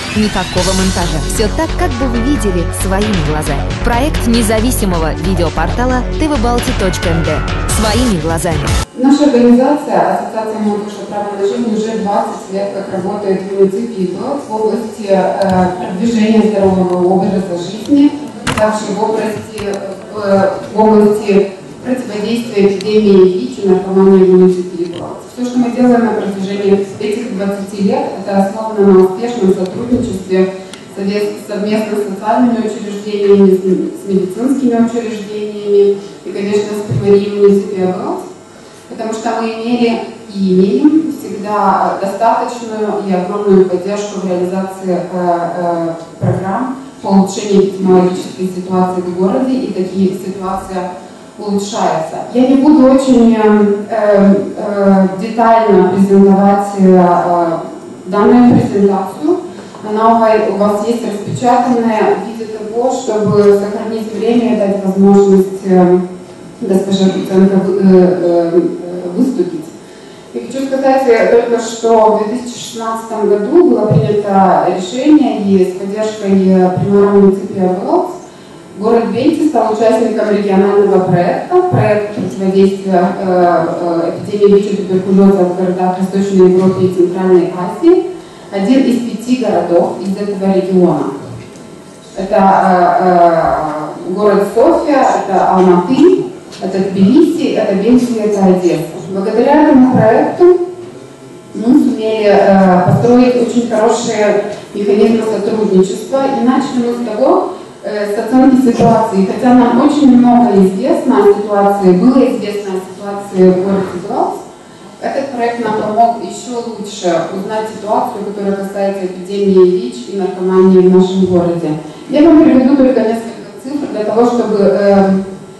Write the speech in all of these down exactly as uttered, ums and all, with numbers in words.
Никакого монтажа. Все так, как бы вы видели своими глазами. Проект независимого видеопортала тэ вэ балти точка эн дэ. Своими глазами. Наша организация, Ассоциация молодежи права на жизнь, уже двадцать лет как работает в муниципе в области э, продвижения здорового образа жизни, также в области, э, в области противодействия эпидемии ВИЧ и наркомании в муниципе. Все, что мы делаем на протяжении этих двадцати лет, это основано на успешном сотрудничестве совместно с социальными учреждениями, с медицинскими учреждениями и, конечно, с примарией муниципе, потому что мы имели и имеем всегда достаточную и огромную поддержку в реализации э, э, программ по улучшению эпидемиологической ситуации в городе, и такие ситуации улучшаются. Я не буду очень э, э, детально презентовать э, данную презентацию. Она у вас есть распечатанная в виде того, чтобы сохранить время и дать возможность э, госпоже доценту э, э, выступить. И хочу сказать только, что в две тысячи шестнадцатом году было принято решение, и с поддержкой примара муниципия ВОЛС город Вельти стал участником регионального проекта, проект противодействия э, э, эпидемии ВИЧ и туберкулеза в городах Восточной Европы и Центральной Азии, один из пяти городов из этого региона. Это э, э, город София, это Алматы, это Тбилиси, это Вельти, это Одесса. Благодаря этому проекту мы сумели э, построить очень хорошие механизмы сотрудничества, и начали мы с того, э, с оценки ситуации. Хотя нам очень много известно о ситуации, было известно о ситуации в городе Галс, этот проект нам помог еще лучше узнать ситуацию, которая касается эпидемии ВИЧ и наркомании в нашем городе. Я вам приведу только несколько цифр для того, чтобы э,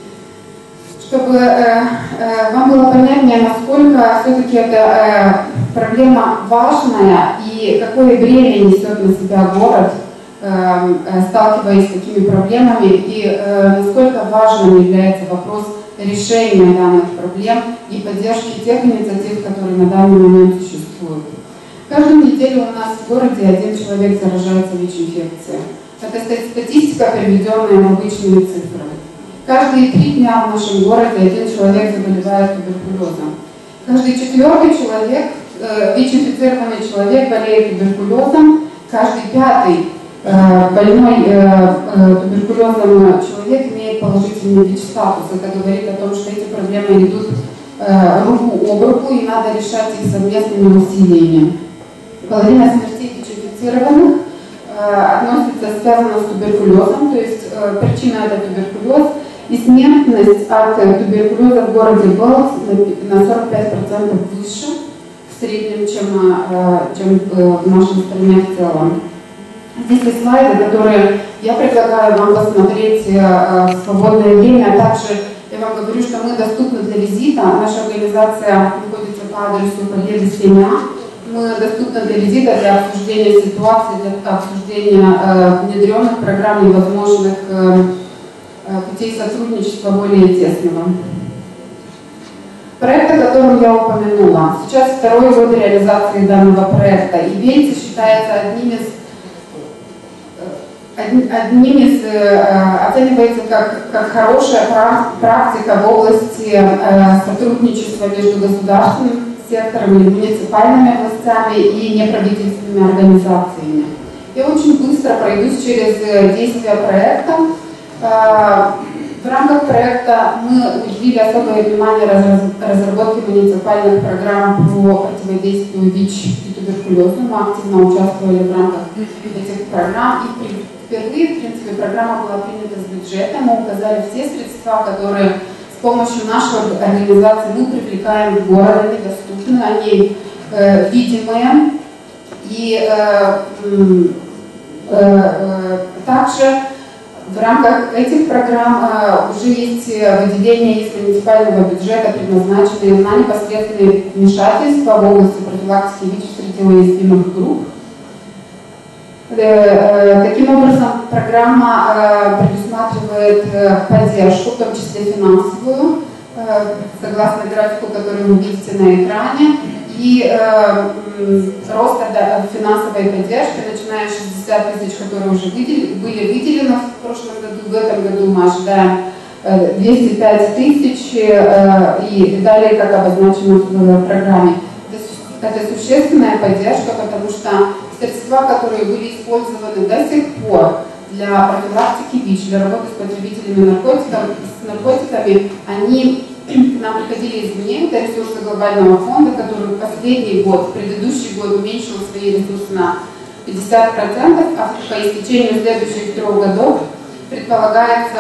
чтобы э, э, вам было понятнее, насколько все-таки эта э, проблема важная и какое бремя несет на себя город, э, э, сталкиваясь с такими проблемами, и э, насколько важным является вопрос решения данных проблем и поддержки тех инициатив, которые на данный момент существуют. Каждую неделю у нас в городе один человек заражается ВИЧ-инфекцией. Это статистика, приведенная в обычными цифрами. Каждые три дня в нашем городе один человек заболевает туберкулезом. Каждый четвертый человек, э, ВИЧ-инфицированный человек болеет туберкулезом. Каждый пятый э, больной э, э, туберкулезом человек имеет положительный ВИЧ-статус. Это говорит о том, что эти проблемы идут э, руку об руку, и надо решать их совместными усилиями. Половина смертей ВИЧ-инфицированных э, относится, связана с туберкулезом, то есть э, причина это туберкулез. И смертность от туберкулеза в городе Галс на сорок пять процентов выше в среднем, чем, чем в нашей стране в целом. Здесь есть слайды, которые я предлагаю вам посмотреть в свободное время. А также я вам говорю, что мы доступны для визита. Наша организация находится по адресу Победы семь А. Мы доступны для визита, для обсуждения ситуации, для обсуждения внедренных программ и возможных путей сотрудничества более тесного. Проект, о котором я упомянула. Сейчас второй год реализации данного проекта. И Вельти считается одним из, одним из оценивается как, как хорошая практика в области сотрудничества между государственным сектором и муниципальными властями и неправительственными организациями. Я очень быстро пройдусь через действия проекта. В рамках проекта мы уделили особое внимание разработке муниципальных программ по противодействию ВИЧ и туберкулезу. Мы активно участвовали в рамках этих программ. И впервые, в принципе, программа была принята с бюджета. Мы указали все средства, которые с помощью нашей организации мы привлекаем в город. Они доступны, они э, видимые. И э, э, э, также в рамках этих программ э, уже есть выделение из муниципального бюджета, предназначенные на непосредственное вмешательство в области профилактики ВИЧ среди уязвимых групп. Э, э, таким образом, программа э, предусматривает э, поддержку, в том числе финансовую, э, согласно графику, который вы видите на экране. и э, роста да, финансовой поддержки, начиная с шестидесяти тысяч, которые уже выдел, были выделены в прошлом году, в этом году мы ожидаем э, двести пять тысяч, э, и далее, как обозначено в программе. Это, это существенная поддержка, потому что средства, которые были использованы до сих пор для профилактики ВИЧ, для работы с потребителями наркотиков, с наркотиками, они к нам приходили извне, это ресурсы глобального фонда, который в последний год, в предыдущий год уменьшил свои ресурсы на пятьдесят процентов, а по истечению следующих трех годов предполагается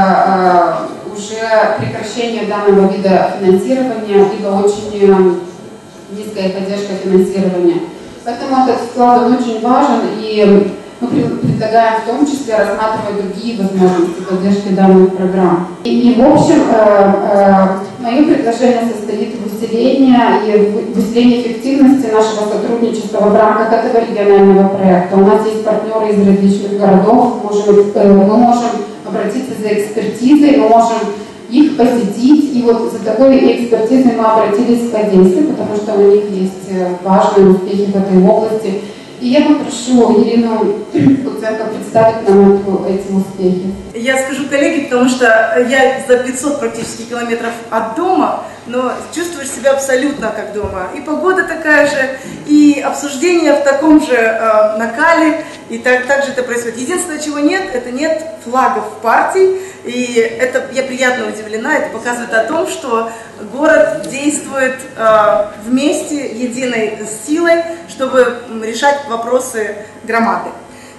э, э, уже прекращение данного вида финансирования, ибо очень низкая поддержка финансирования. Поэтому этот вклад он очень важен, и мы предлагаем в том числе рассматривать другие возможности поддержки данных программ. И, и в общем, э, э, мое предложение состоит в усилении и в усилении эффективности нашего сотрудничества в рамках этого регионального проекта. У нас есть партнеры из различных городов, можем, э, мы можем обратиться за экспертизой, мы можем их посетить, и вот за такой экспертизой мы обратились в Одессе, потому что у них есть важные успехи в этой области. И я попрошу Ирину Куценко представить нам эти успехи. Я скажу коллеги, потому что я за пятьсот практически километров от дома, но чувствуешь себя абсолютно как дома. И погода такая же, и обсуждение в таком же э, накале, и так, так же это происходит. Единственное, чего нет, это нет флагов партий, и это, я приятно удивлена, это показывает о том, что город действует э, вместе, единой силой, чтобы решать вопросы громады.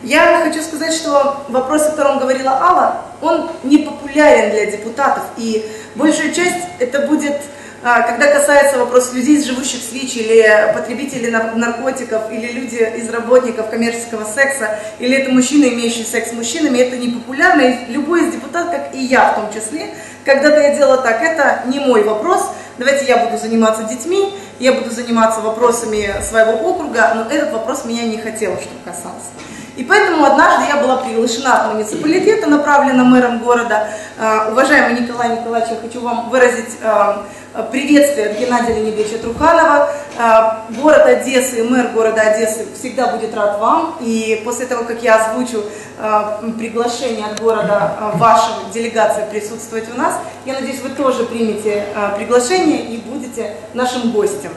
Я хочу сказать, что вопрос, о котором говорила Алла, он не популярен для депутатов, и большая часть это будет, когда касается вопросов людей, живущих с ВИЧ, или потребителей наркотиков, или люди из работников коммерческого секса, или это мужчины, имеющие секс с мужчинами, это не популярно, и любой из депутатов, как и я в том числе, когда-то я делала так, это не мой вопрос, давайте я буду заниматься детьми, я буду заниматься вопросами своего округа, но этот вопрос меня не хотело, чтобы касался. И поэтому однажды я была приглашена от муниципалитета, направлена мэром города. Уважаемый Николай Николаевич, я хочу вам выразить приветствие от Геннадия Леонидовича Труханова. Город Одессы, мэр города Одессы всегда будет рад вам. И после того, как я озвучу приглашение от города вашей делегации присутствовать у нас, я надеюсь, вы тоже примете приглашение и будете нашим гостем.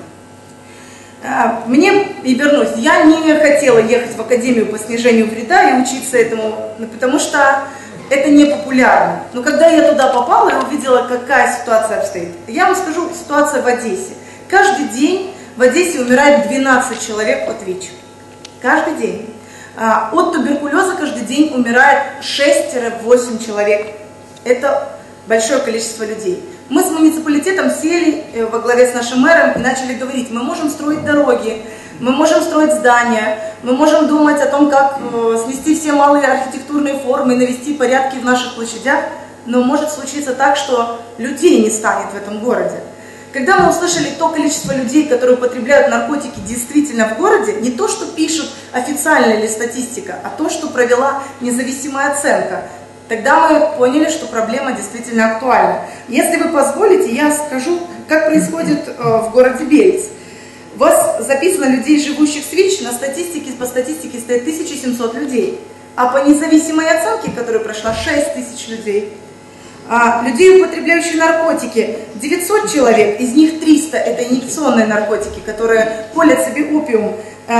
Мне, и вернусь, я не хотела ехать в академию по снижению вреда и учиться этому, потому что это не популярно. Но когда я туда попала и увидела, какая ситуация обстоит, я вам скажу, ситуация в Одессе. Каждый день в Одессе умирает двенадцать человек от ВИЧ. Каждый день. От туберкулеза каждый день умирает шесть-восемь человек. Это большое количество людей. Мы с муниципалитетом сели во главе с нашим мэром и начали говорить, мы можем строить дороги, мы можем строить здания, мы можем думать о том, как снести все малые архитектурные формы и навести порядки в наших площадях, но может случиться так, что людей не станет в этом городе. Когда мы услышали то количество людей, которые употребляют наркотики действительно в городе, не то, что пишут официальная ли статистика, а то, что провела независимая оценка, тогда мы поняли, что проблема действительно актуальна. Если вы позволите, я скажу, как происходит в городе Белец. У вас записано людей, живущих с ВИЧ, на статистике, по статистике стоит тысяча семьсот людей. А по независимой оценке, которая прошла, шесть тысяч людей. А людей, употребляющих наркотики, девятьсот человек, из них триста это инъекционные наркотики, которые колят себе опиум,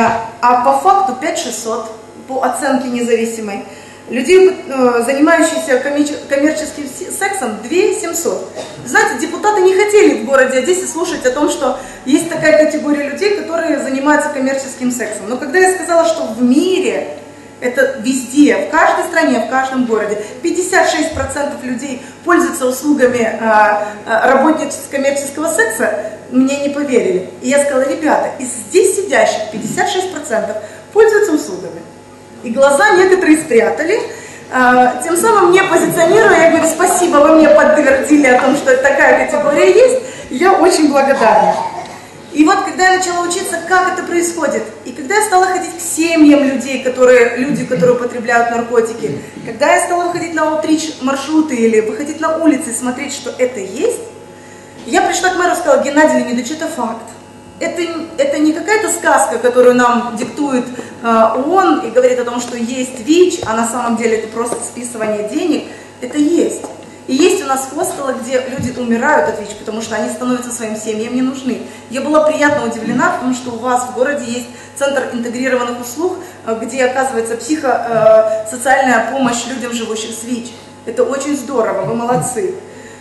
а по факту пять тысяч шестьсот по оценке независимой. Людей, занимающихся коммерческим сексом, две тысячи семьсот. Знаете, депутаты не хотели в городе Одессе слушать о том, что есть такая категория людей, которые занимаются коммерческим сексом. Но когда я сказала, что в мире, это везде, в каждой стране, в каждом городе, пятьдесят шесть процентов людей пользуются услугами работниц коммерческого секса, мне не поверили. И я сказала, ребята, из здесь сидящих пятьдесят шесть процентов пользуются услугами. И глаза некоторые спрятали, тем самым мне позиционируя, я говорю, спасибо, вы мне подтвердили о том, что такая категория есть, я очень благодарна. И вот, когда я начала учиться, как это происходит, и когда я стала ходить к семьям людей, которые, люди, которые употребляют наркотики, когда я стала выходить на аутрич маршруты или выходить на улицы и смотреть, что это есть, я пришла к мэру и сказала, Геннадий Леонидович, это факт. это, это не какая-то сказка, которую нам диктует э, ООН и говорит о том, что есть ВИЧ, а на самом деле это просто списывание денег. Это есть. И есть у нас хостелы, где люди умирают от ВИЧ, потому что они становятся своим семьям не нужны. Я была приятно удивлена, потому что у вас в городе есть центр интегрированных услуг, где оказывается психосоциальная помощь людям, живущим с ВИЧ. Это очень здорово, вы молодцы.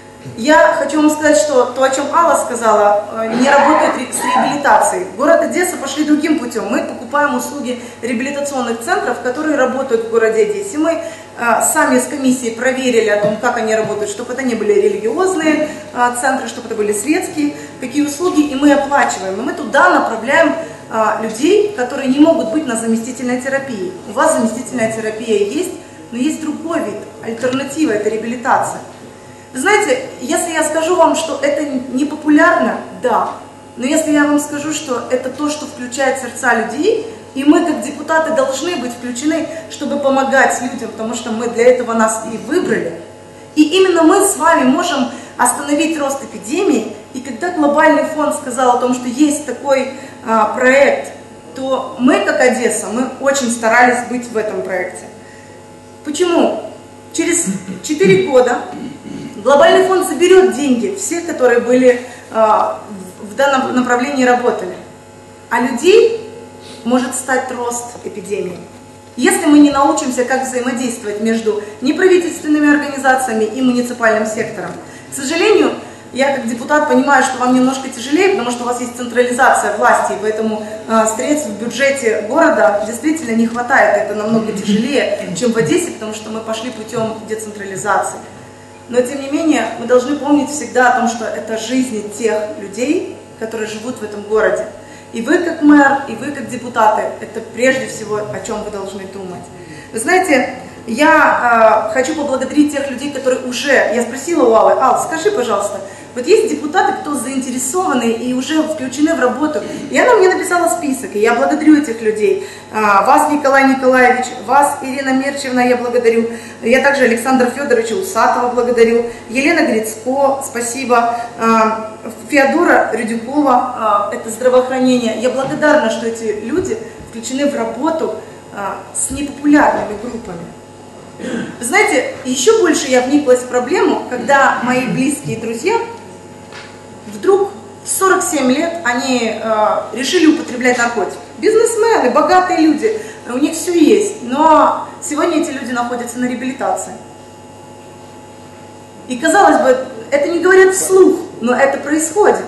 Я хочу вам сказать, что то, о чем Алла сказала, не работает с реабилитацией. Город Одесса пошли другим путем. Мы покупаем услуги реабилитационных центров, которые работают в городе Одессе. Мы а, сами с комиссией проверили о том, как они работают, чтобы это не были религиозные а, центры, чтобы это были светские, какие услуги, и мы оплачиваем. И мы туда направляем а, людей, которые не могут быть на заместительной терапии. У вас заместительная терапия есть, но есть другой вид, альтернатива, это реабилитация. Вы знаете, если я скажу вам, что это не популярно, да. Но если я вам скажу, что это то, что включает сердца людей, и мы, как депутаты, должны быть включены, чтобы помогать людям, потому что мы для этого нас и выбрали. И именно мы с вами можем остановить рост эпидемии. И когда глобальный фонд сказал о том, что есть такой а, проект, то мы, как Одесса, мы очень старались быть в этом проекте. Почему? Через четыре года глобальный фонд заберет деньги, все, которые были э, в данном направлении работали. А людей может стать рост эпидемии. Если мы не научимся, как взаимодействовать между неправительственными организациями и муниципальным сектором. К сожалению, я как депутат понимаю, что вам немножко тяжелее, потому что у вас есть централизация власти, и поэтому э, средств в бюджете города действительно не хватает. Это намного тяжелее, чем в Одессе, потому что мы пошли путем децентрализации. Но, тем не менее, мы должны помнить всегда о том, что это жизни тех людей, которые живут в этом городе. И вы, как мэр, и вы, как депутаты, это прежде всего, о чем вы должны думать. Вы знаете, я э, хочу поблагодарить тех людей, которые уже... Я спросила у Аллы: Ал, скажи, пожалуйста, вот есть депутаты, кто заинтересованы и уже включены в работу. И она мне написала список, и я благодарю этих людей. Вас, Николай Николаевич, вас, Ирина Мерчевна, я благодарю. Я также Александра Федоровича Усатова благодарю. Елена Грицко, спасибо. Феодора Рюдюкова, это здравоохранение. Я благодарна, что эти люди включены в работу с непопулярными группами. Вы знаете, еще больше я вниклась в проблему, когда мои близкие друзья вдруг в сорок семь лет они э, решили употреблять наркотики. Бизнесмены, богатые люди, у них все есть, но сегодня эти люди находятся на реабилитации. И казалось бы, это не говорят вслух, но это происходит.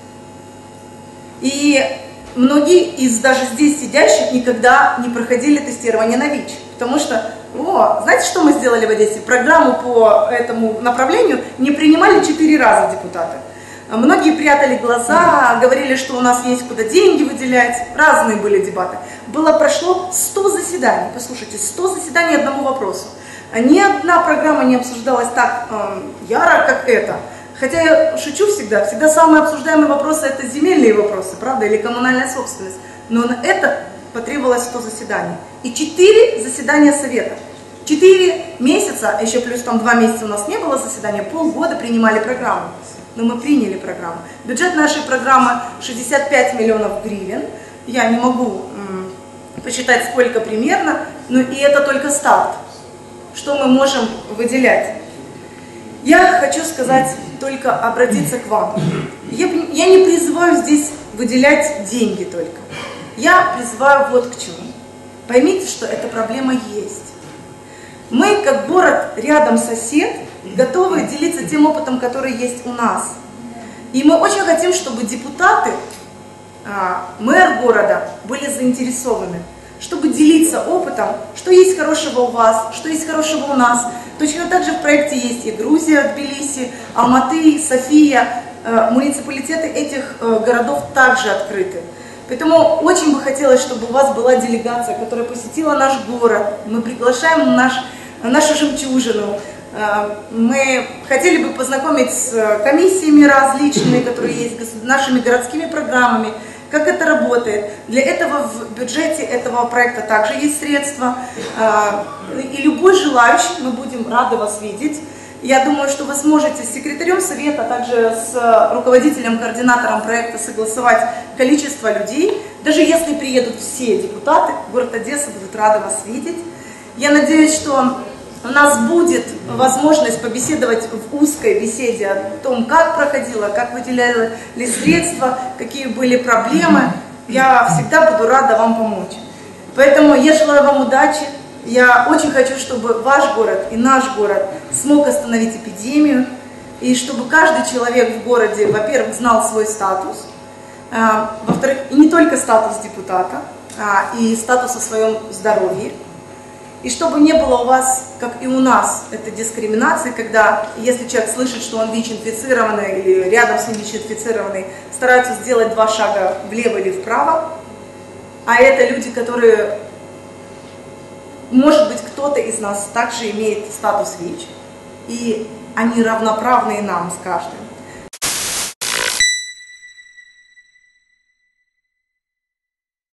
И многие из даже здесь сидящих никогда не проходили тестирование на ВИЧ, потому что, о, знаете, что мы сделали в Одессе? Программу по этому направлению не принимали четыре раза депутаты. Многие прятали глаза, говорили, что у нас есть куда деньги выделять, разные были дебаты. Было, прошло сто заседаний, послушайте, сто заседаний одному вопросу. Ни одна программа не обсуждалась так э, яро, как эта. Хотя я шучу всегда, всегда самые обсуждаемые вопросы — это земельные вопросы, правда, или коммунальная собственность. Но на это потребовалось сто заседаний. И четыре заседания совета. четыре месяца, еще плюс там два месяца у нас не было заседания, полгода принимали программу. Но мы приняли программу. Бюджет нашей программы шестьдесят пять миллионов гривен. Я не могу м, посчитать, сколько примерно, но и это только старт. Что мы можем выделять? Я хочу сказать, только обратиться к вам. Я, я не призываю здесь выделять деньги только. Я призываю вот к чему. Поймите, что эта проблема есть. Мы, как город, рядом сосед, готовы делиться тем опытом, который есть у нас. И мы очень хотим, чтобы депутаты, мэр города были заинтересованы, чтобы делиться опытом, что есть хорошего у вас, что есть хорошего у нас. Точно так же в проекте есть и Грузия, Тбилиси, Алматы, София. Муниципалитеты этих городов также открыты. Поэтому очень бы хотелось, чтобы у вас была делегация, которая посетила наш город. Мы приглашаем наш, нашу жемчужину. Мы хотели бы познакомить с комиссиями различными, которые есть, нашими городскими программами, как это работает. Для этого в бюджете этого проекта также есть средства. И любой желающий, мы будем рады вас видеть. Я думаю, что вы сможете с секретарем совета, а также с руководителем, координатором проекта согласовать количество людей. Даже если приедут все депутаты, город Одесса будет рада вас видеть. Я надеюсь, что у нас будет возможность побеседовать в узкой беседе о том, как проходило, как выделяли средства, какие были проблемы. Я всегда буду рада вам помочь. Поэтому я желаю вам удачи. Я очень хочу, чтобы ваш город и наш город смог остановить эпидемию, и чтобы каждый человек в городе, во-первых, знал свой статус, во-вторых, и не только статус депутата, а и статус о своем здоровье, и чтобы не было у вас, как и у нас, этой дискриминации, когда, если человек слышит, что он ВИЧ-инфицированный или рядом с ним ВИЧ-инфицированный, стараются сделать два шага влево или вправо, а это люди, которые... Может быть, кто-то из нас также имеет статус ВИЧ, и они равноправные нам с каждым.